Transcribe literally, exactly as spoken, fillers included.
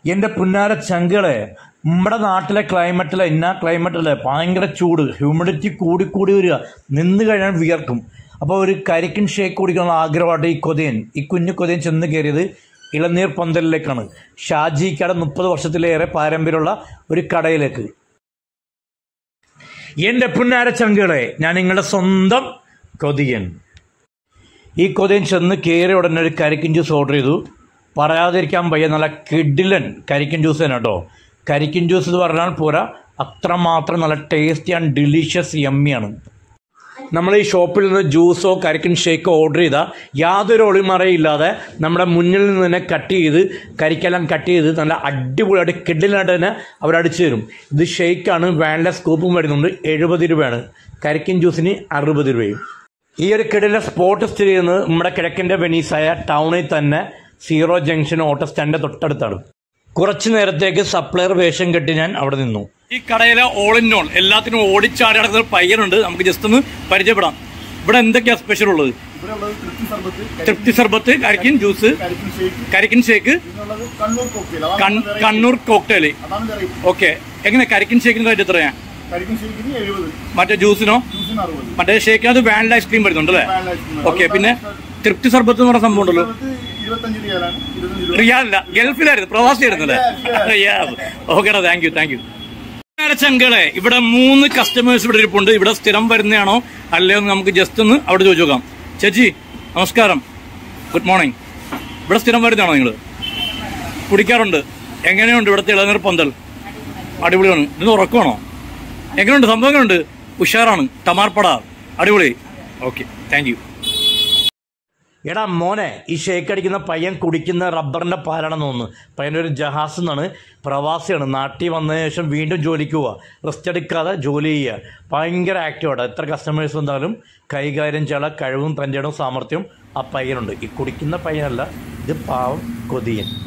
എൻ്റെ പുന്നാര ചങ്കളെ, നമ്മുടെ നാട്ടിലെ ക്ലൈമറ്റിലെ ഇന്ന ക്ലൈമറ്റിലെ ഭയങ്കര ചൂട്, ഹ്യൂമിഡിറ്റി കൂടിക്കൂടി വരിക, നിന്ന് കഴിഞ്ഞാൽ വിയർക്കും. അപ്പോൾ ഒരു കരിക്കിൻ ഷേക്ക് കുടിക്കാനുള്ള ആഗ്രഹമായിട്ട് ഈ കൊതിയൻ ഈ കുഞ്ഞു കൊതിയൻ ചെന്ന് കയറിയത് ഇളനീർ പന്തലിലേക്കാണ്. ഷാജിക്കട മുപ്പത് വർഷത്തിലേറെ പാരമ്പര്യമുള്ള ഒരു കടയിലേക്ക്. എൻ്റെ പുന്നാര ചങ്കളെ, ഞാൻ നിങ്ങളുടെ സ്വന്തം കൊതിയൻ. ഈ കൊതിയൻ ചെന്ന് കയറി ഉടനെ ഒരു കരിക്കിൻ ജ്യൂസ് ഓർഡർ ചെയ്തു. പറയാതിരിക്കാൻ വയ്യ, നല്ല കിഡിലൻ കരിക്കിൻ ജ്യൂസ് തന്നെ കേട്ടോ. കരിക്കിൻ ജ്യൂസ് എന്ന് പറഞ്ഞാൽ പോരാ, അത്രമാത്രം നല്ല ടേസ്റ്റി ആൻഡ് ഡിലീഷ്യസ് യമ്മിയാണ്. നമ്മൾ ഈ ഷോപ്പിൽ നിന്ന് ജ്യൂസോ കരിക്കിൻ ഷേക്കോ ഓർഡർ ചെയ്താൽ യാതൊരു ഒളിമറയില്ലാതെ നമ്മുടെ മുന്നിൽ നിന്ന് തന്നെ കട്ട് ചെയ്ത് കരിക്കെല്ലാം കട്ട് ചെയ്ത് നല്ല അടിപൊളിയായിട്ട് കിഡിലായിട്ട് തന്നെ അവരടിച്ചു തരും. ഇത് ഷേക്കാണ്, വാനില സ്കൂപ്പും വരുന്നുണ്ട്. എഴുപത് രൂപയാണ്. കരിക്കിൻ ജ്യൂസിന് അറുപത് രൂപയും. ഈ ഒരു കിഡിലെ സ്പോട്ട് സ്ഥിതി ചെയ്യുന്നത് നമ്മുടെ കിഴക്കിൻ്റെ വെനീസായ ടൗണിൽ തന്നെ സീറോ ജംഗ്ഷൻ ഓട്ടോ സ്റ്റാൻഡിന്റെ തൊട്ടടുത്താണ്. കുറച്ചു നേരത്തേക്ക് സപ്ലയർ വേഷം കെട്ടി ഞാൻ അവിടെ നിന്നു. ഈ കടയിലെ ഓൾ ഇൻ ഓൾ എല്ലാത്തിനും ഓടിച്ചാടി നടക്കുന്ന പയ്യനുണ്ട്. നമുക്ക് ജസ്റ്റ് ഒന്ന് പരിചയപ്പെടാം. ഇവിടെ എന്തൊക്കെയാ സ്പെഷ്യൽ ഉള്ളത്? തൃപ്തി സർബത്ത്, കരിക്കിൻ ജ്യൂസ്, കരിക്കിൻ ഷേക്ക്, കണ്ണൂർ കോക്ടെയിൽ. ഓക്കെ, എങ്ങനെ കരിക്കിൻ ഷേക്കിന് റേറ്റ് എത്രയാ? മറ്റേ ജ്യൂസിനോ? മറ്റേ ഷേക്കിനകത്ത് വാനില ഐസ്ക്രീം വരുന്നുണ്ട് അല്ലേ? ഓക്കെ, പിന്നെ തൃപ്തി സർബത്ത് എന്ന് പറഞ്ഞ സംഭവം ഉണ്ടല്ലോ. റിയാലല്ല, ഗൾഫിലായിരുന്നു, പ്രവാസിയായിരുന്നല്ലേ? ഓക്കേടാ, താങ്ക് യു താങ്ക് യു. ചങ്കളെ, ഇവിടെ മൂന്ന് കസ്റ്റമേഴ്സ് ഇവിടെ ഇരിപ്പുണ്ട്. ഇവിടെ സ്ഥിരം വരുന്നതാണോ അല്ലയോ എന്ന് നമുക്ക് ജസ്റ്റ് ഒന്ന് അവിടെ ചോദിച്ചു നോക്കാം. ചേച്ചി നമസ്കാരം, ഗുഡ് മോർണിംഗ്. ഇവിടെ സ്ഥിരം വരുന്നതാണോ നിങ്ങൾ? കുടിക്കാറുണ്ട്. എങ്ങനെയുണ്ട് ഇവിടുത്തെ ഇളനീർ പന്തൽ? അടിപൊളിയാണ്. ഇത് ഉറക്കമാണോ? എങ്ങനെയുണ്ട്? സംഭവങ്ങളുണ്ട്, ഉഷാറാണ്. ടമാർപ്പട അടിപൊളി. Okay, thank you. എടാ മോനെ, ഈ ഷേക്ക് അടിക്കുന്ന പയ്യൻ കുടിക്കുന്ന റബ്ബറിൻ്റെ പാലാണെന്ന് തോന്നുന്നു. പയ്യൻ്റെ ഒരു ജഹാസ് എന്നാണ്, പ്രവാസിയാണ്. നാട്ടിൽ വന്നതിന് ശേഷം വീണ്ടും ജോലിക്ക് പോവുക, റെസ്റ്റ് എടുക്കാതെ ജോലി ചെയ്യുക. ഭയങ്കര ആക്റ്റീവാണ്. എത്ര കസ്റ്റമേഴ്സ് വന്നാലും കൈകാര്യം ചെയ്യാനുള്ള കഴിവും തൻ്റെ ഇടവും സാമർഥ്യവും ആ പയ്യനുണ്ട്. ഈ കുടിക്കുന്ന പയ്യനല്ല, ഇത് പാവം കൊതിയൻ.